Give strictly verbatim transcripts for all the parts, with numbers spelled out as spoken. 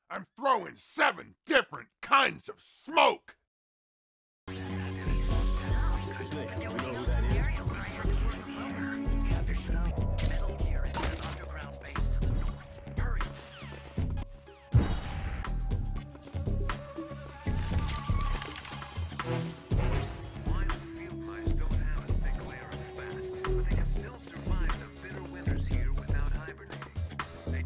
I'm throwing seven different kinds of smoke! Snake, you know who that is? Metal Gear is an underground base to the north. Hurry! Wild field mice don't have a thick layer of fat, but they can still survive the bitter winters here without hibernating. They...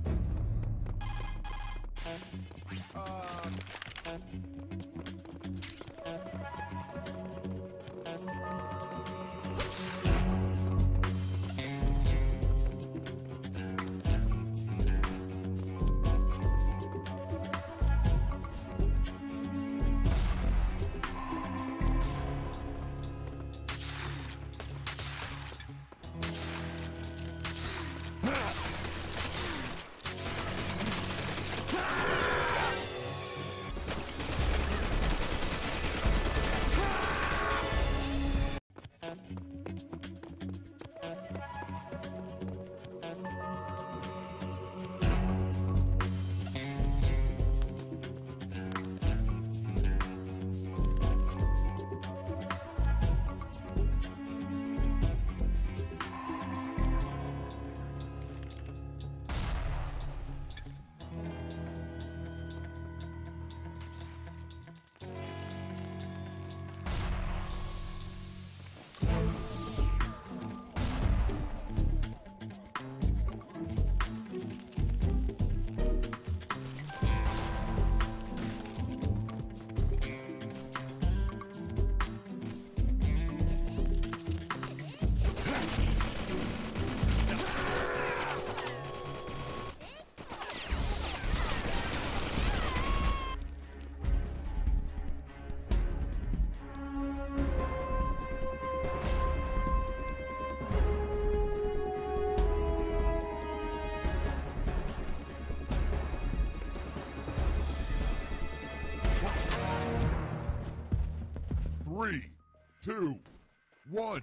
Three, two, one.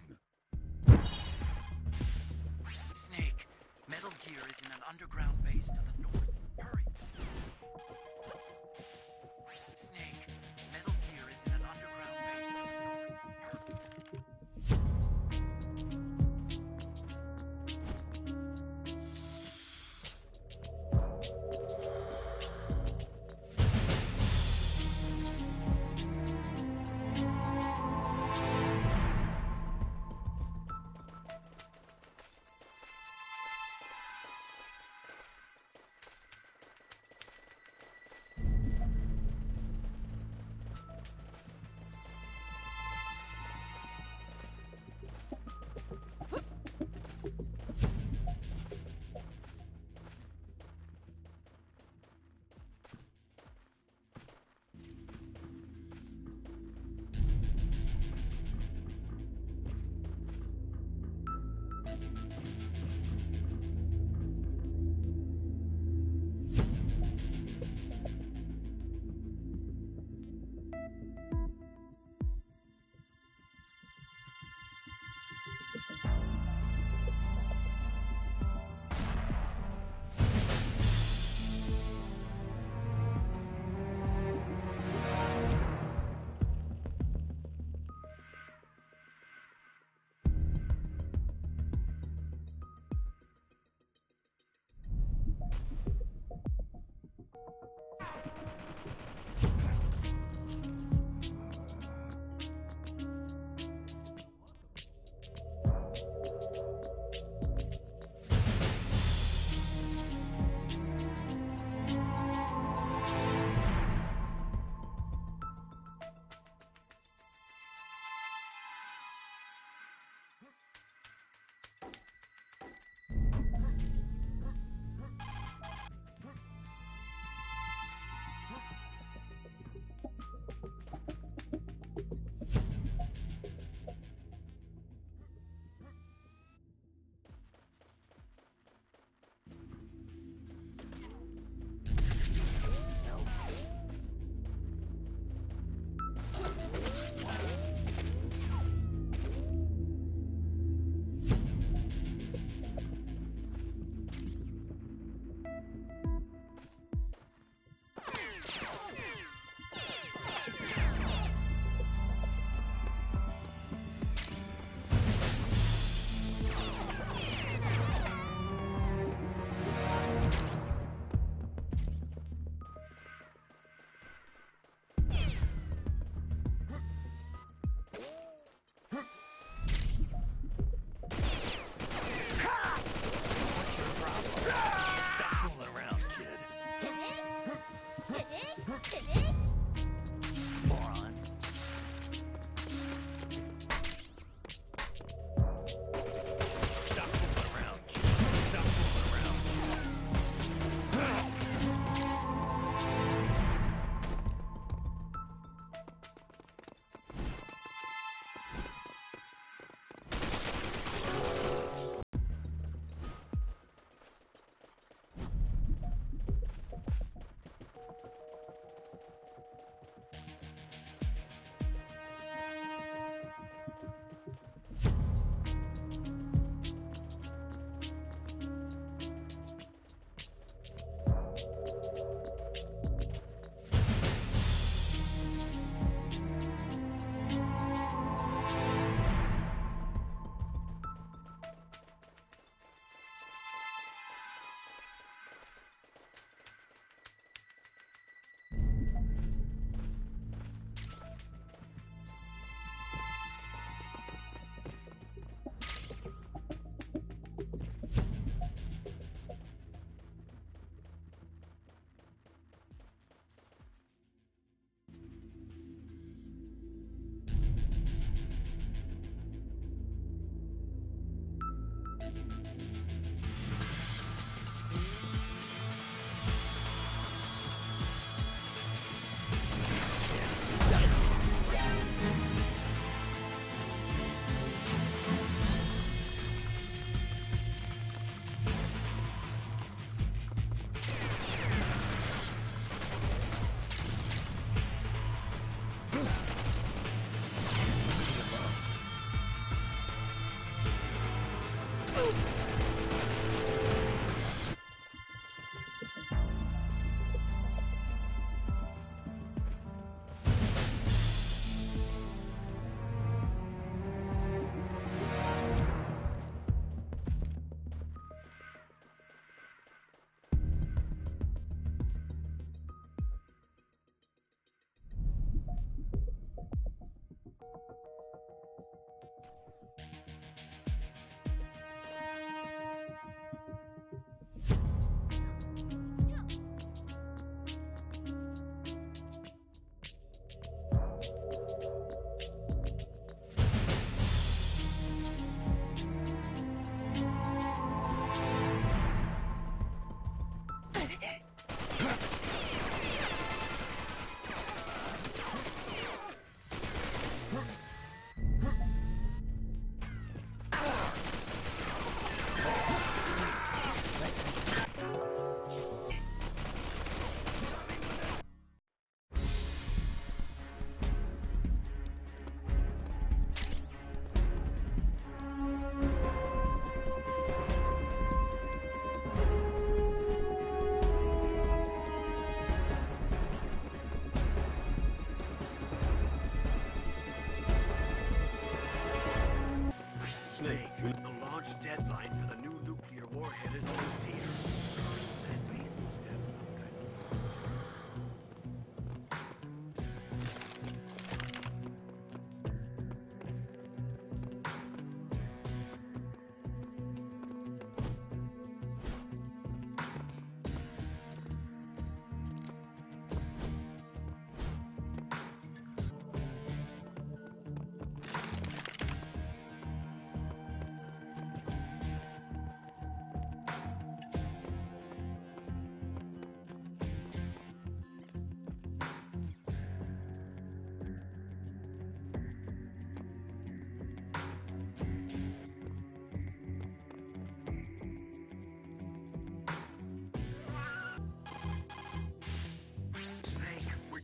Snake, Metal Gear is in an underground base to the north. Hurry! Snake, Metal Gear is in an underground base to the north.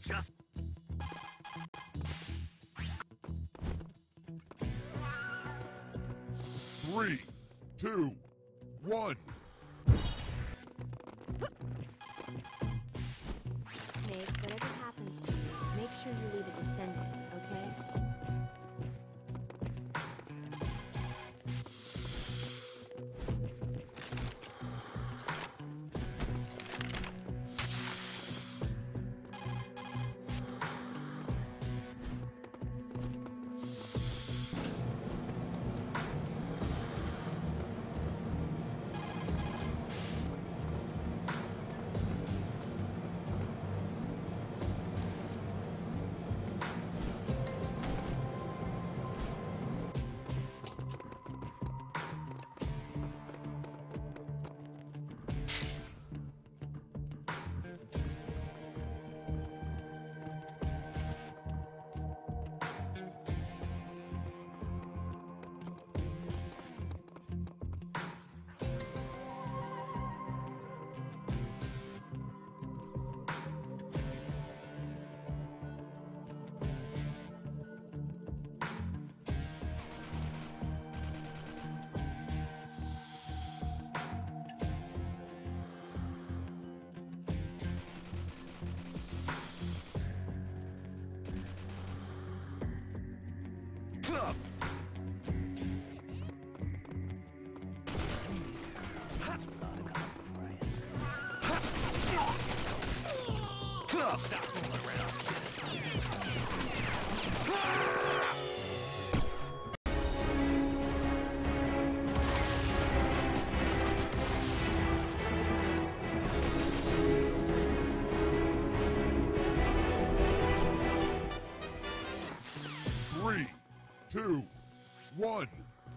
just... Three, two, one. Snake, whatever happens to you, make sure you leave a descendant, okay? Stop fooling around. Three, two, one.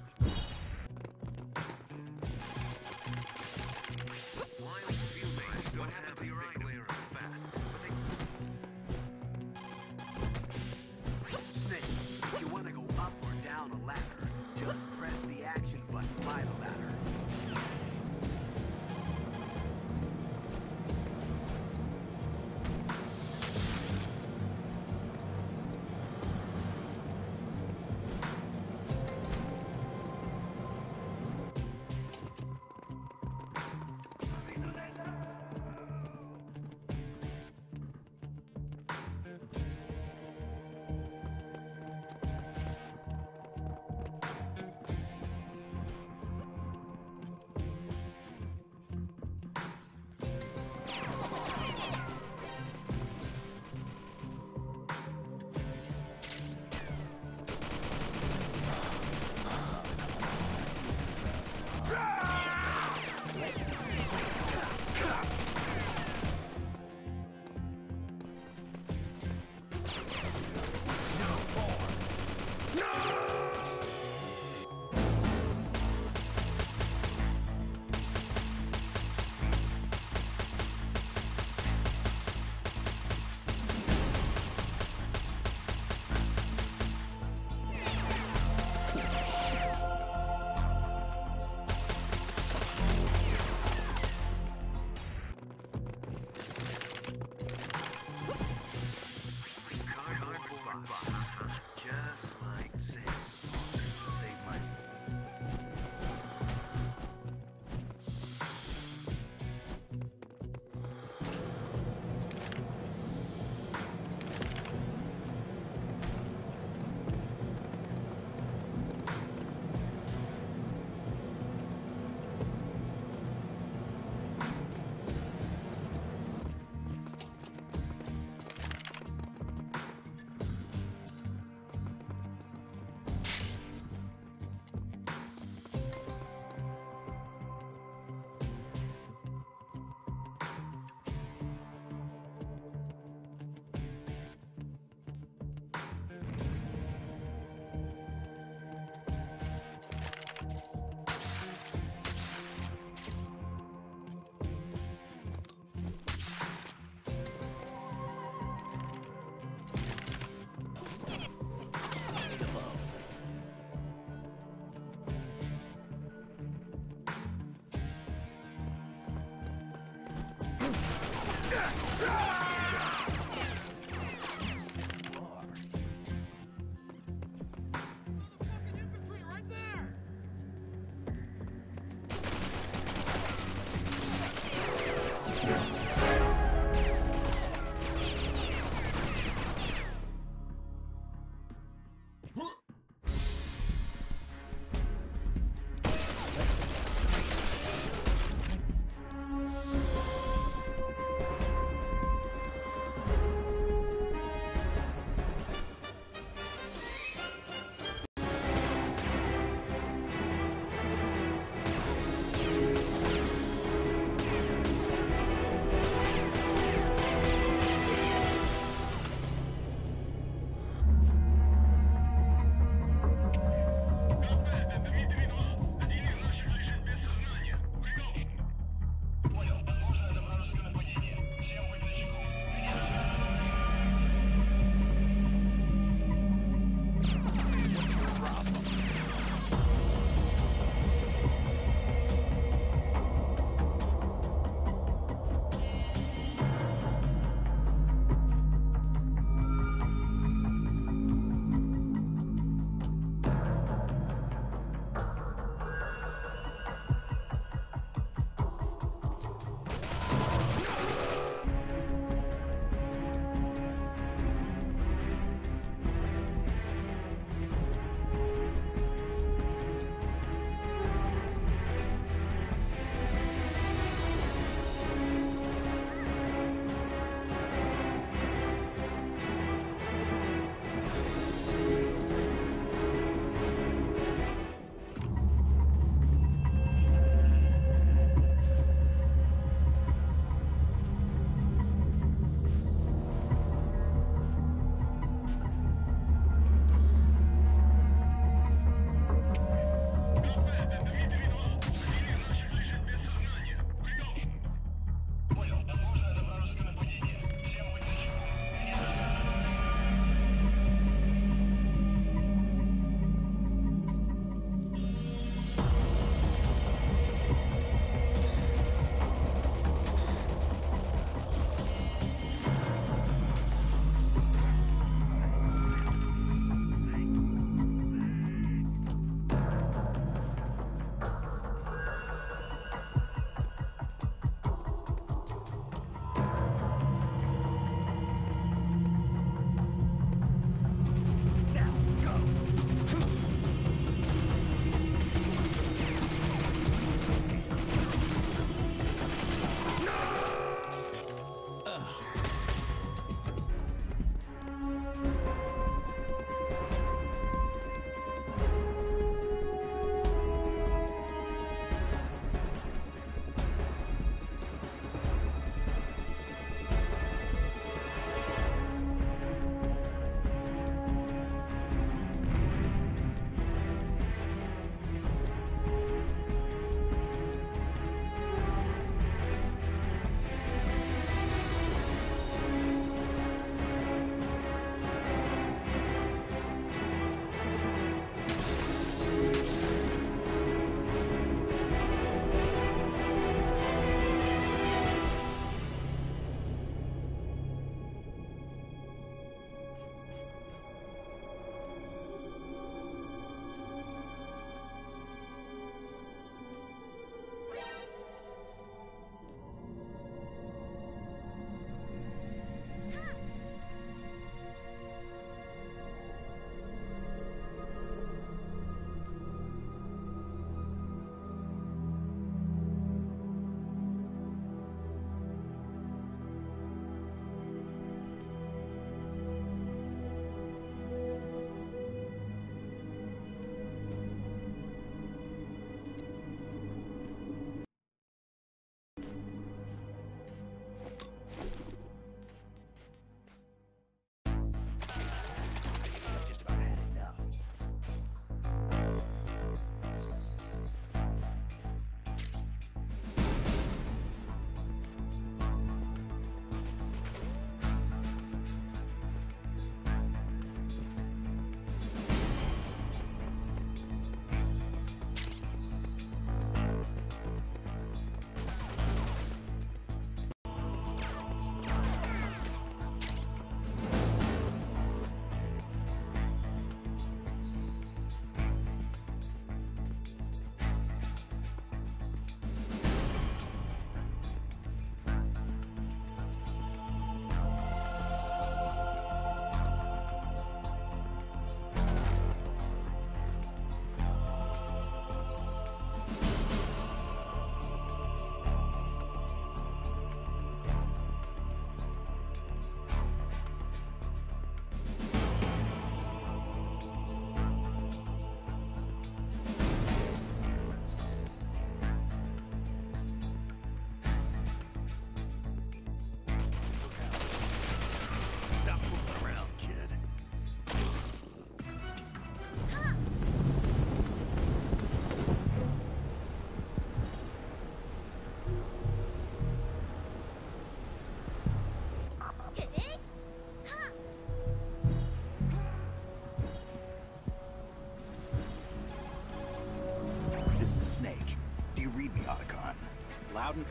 Lions feel they don't have a thick layer of fat, but they... Snake, if you want to go up or down a ladder, just press the action button by the ladder.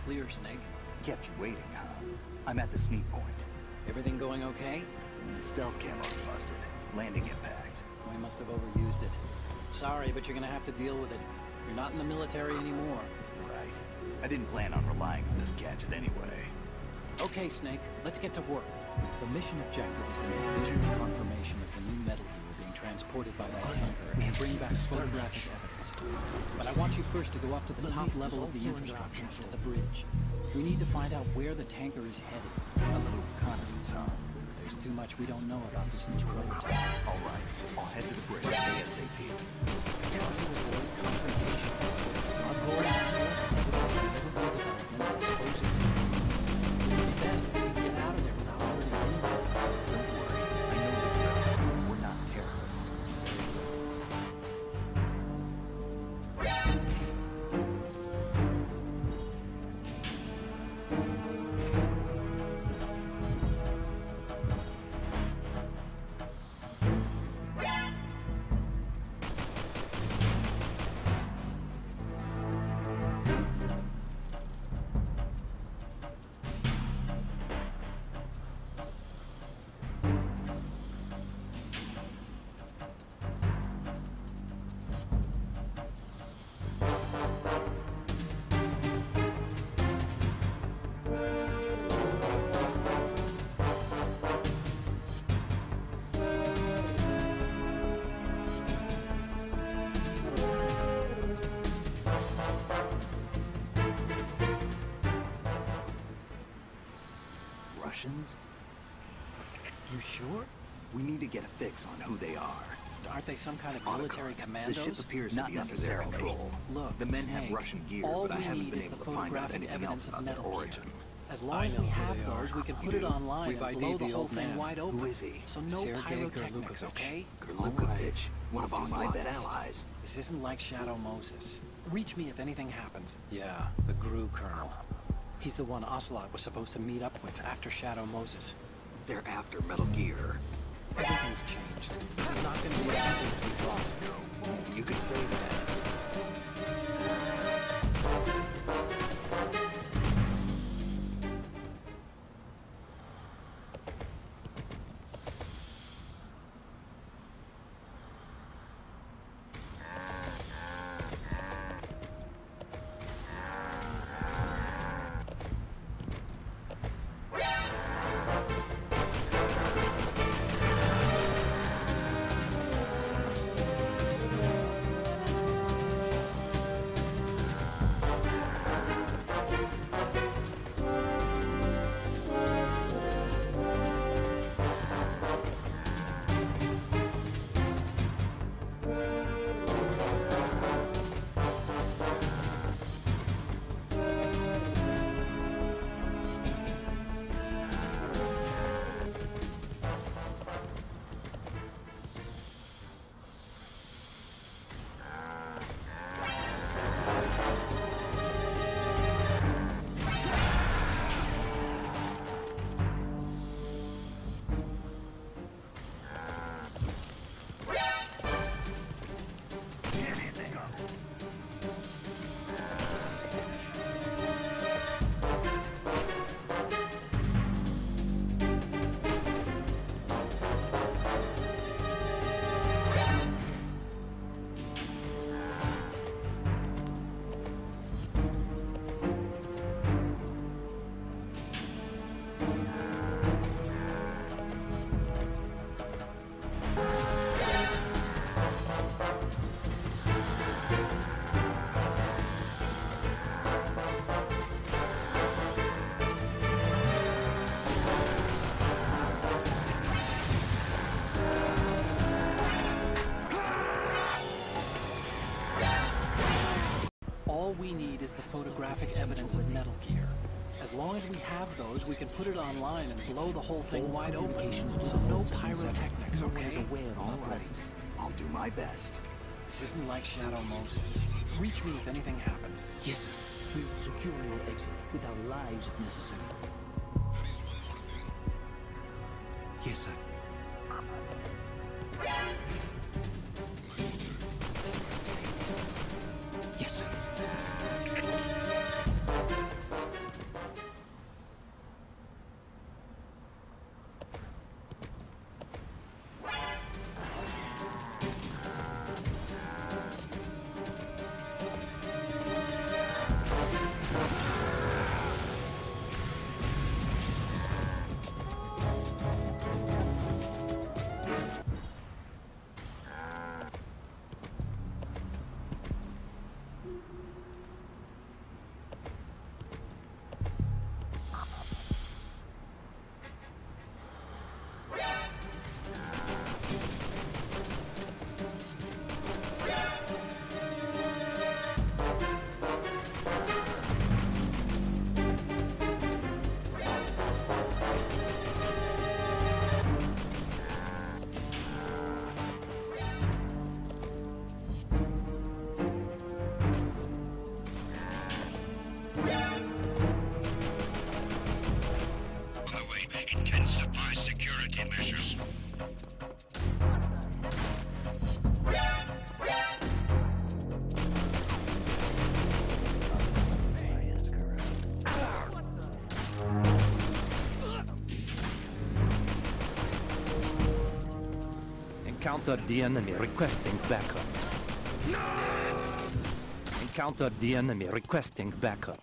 clear, Snake. Kept you waiting, huh? I'm at the sneak point. Everything going okay? The stealth camo's busted. Landing impact. We must have overused it. Sorry, but you're gonna have to deal with it. You're not in the military anymore. Right. I didn't plan on relying on this gadget anyway. Okay, Snake, let's get to work. The mission objective is to make visual confirmation of the new metal gear being transported by that tanker and bring back photographic evidence. But I want you first to go up to the top level of the infrastructure, to the bridge. We need to find out where the tanker is headed. A little reconnaissance, huh? There's too much we don't know about this new prototype. All right. I'll head to the bridge ASAP. Try to avoid confrontation. Our goal is to never be development or exposing it. It would be best if we could get out of there without already being there. Don't worry. I know the drill. We're not terrorists. Russians? You sure? We need to get a fix on who they are. Aren't they some kind of military Autocrat. commandos? The ship appears Not to be under their necessarily. control. Look, the men Snake, have Russian gear, all but I we haven't need been is able the to find out photographic anything evidence else of about their metal gear. origin. As long I as know we who have they are. those, we can You put do. it online We've and blow ID'd the the whole old thing man. wide open. Who is he? So no Sergei pyrotechnics, Gerlukovich. okay? Gerlukovich, one of Ocelot's allies. This isn't like Shadow Moses. Reach me if anything happens. Yeah, the G R U colonel. He's the one Ocelot was supposed to meet up with after Shadow Moses. They're after Metal Gear. Everything's changed. This is not going to be as easy as we thought. You could say that. All we need is the photographic evidence of Metal Gear. As long as we have those, we can put it online and blow the whole thing wide open. So no pyrotechnics, okay? All right. I'll do my best. This isn't like Shadow Moses. Reach me if anything happens. Yes, sir. We will secure your exit with our lives if necessary. Yes, sir. Yes, sir. Encountered the enemy requesting backup. Encountered the enemy requesting backup.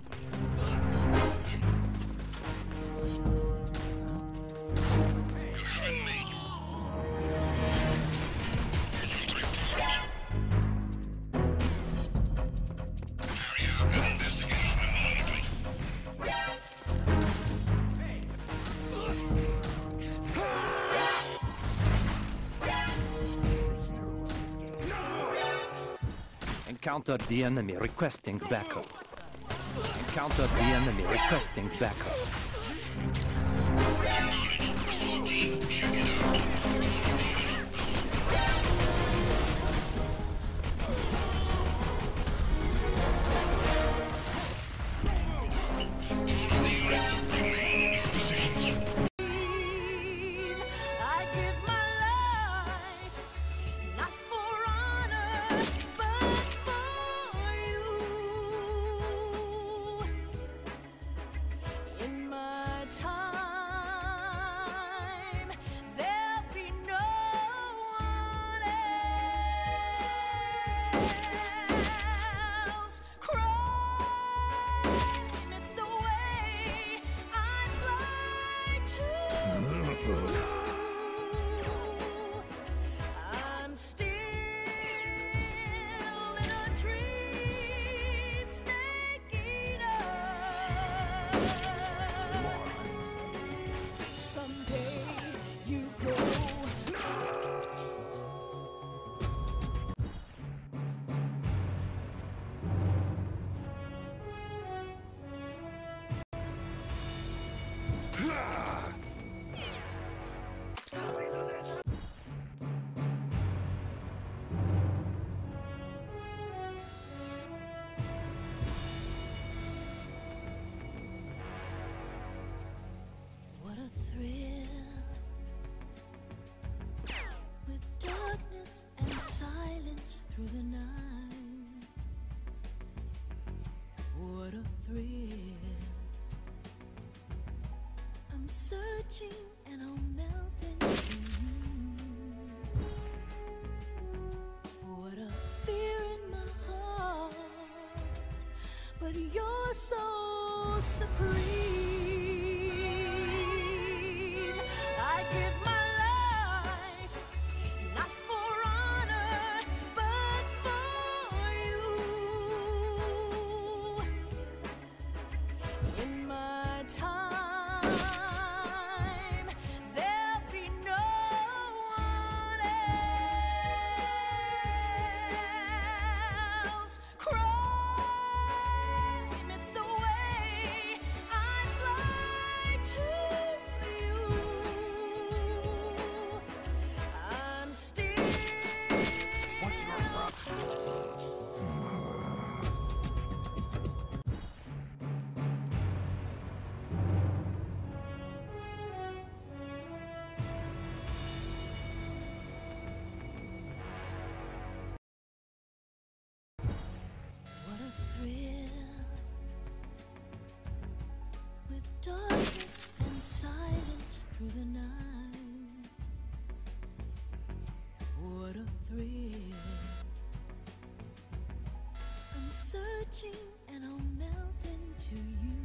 Encountered the enemy requesting backup. Encountered the enemy requesting backup. I'm still in a dream, snake eater. Someday you go. What a thrill, with darkness and silence through the night. What a thrill, I'm searching and I'm melting to you. What a fear in my heart, but you're so supreme. I give my life, not for honor, but for you. In my time, there'll be no one else. Crime, it's the way I fly to you. I'm still. What's your problem? What a thrill, with darkness and silence through the night. What a thrill, I'm searching and I'm melting to you.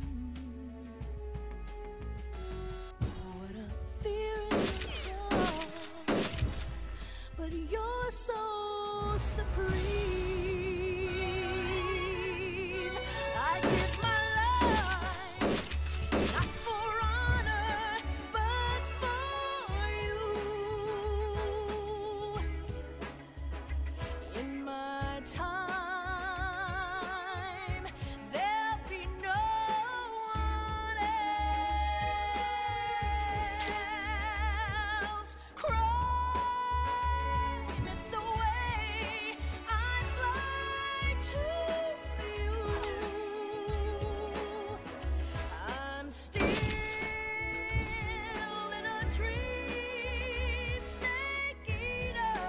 What a fear in my heart, but you're so supreme. I give my life, not for honor, but for you. In my time, there'll be no one else. Crime, it's the way I fly to you. I'm still in a dream, snake eater.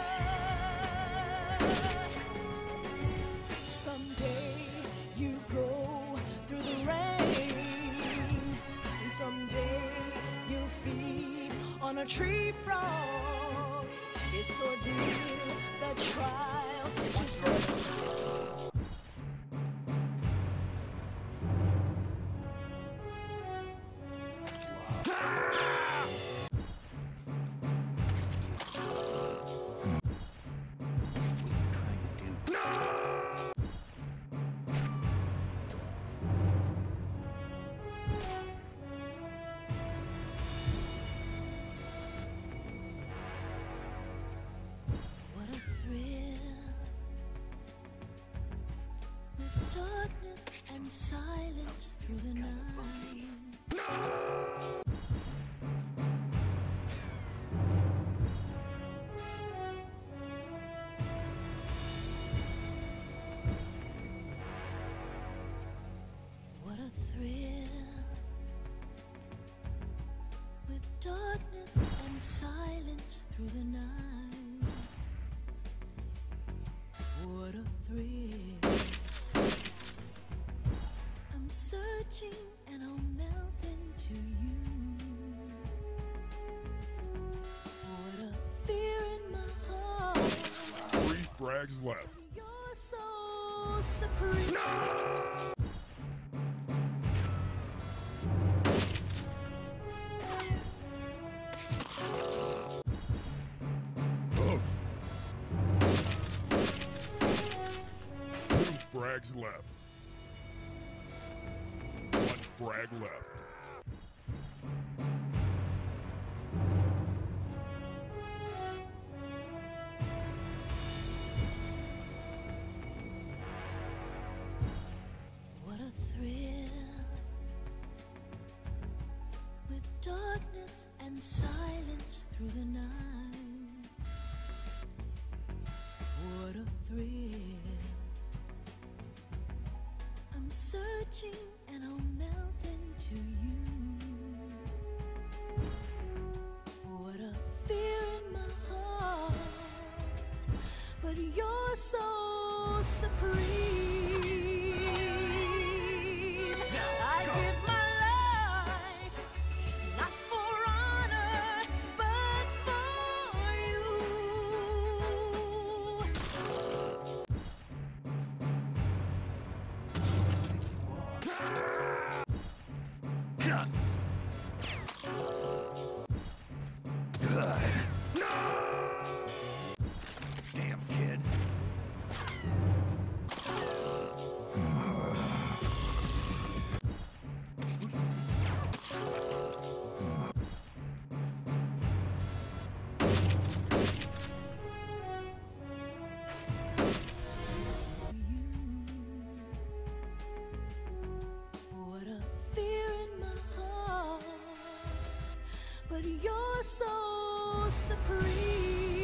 Someday you go through the rain, and someday you feed on a tree frog. ordeal, the trial. Just what a thrill, with darkness and silence through the night. What a thrill, with darkness and silence through the night. What a thrill. I'm searching and I'll melt into you. What a fear in my heart. Three frags left. You're so supreme. Oh. Two frags left. One frag left. What a thrill, with darkness and silence through the night. What a thrill. I'm searching and I'll melt into you. What a fear in my heart, but you're so supreme. I give my life, not for honor, but for Damn kid. What a fear in my heart, but you're so supreme.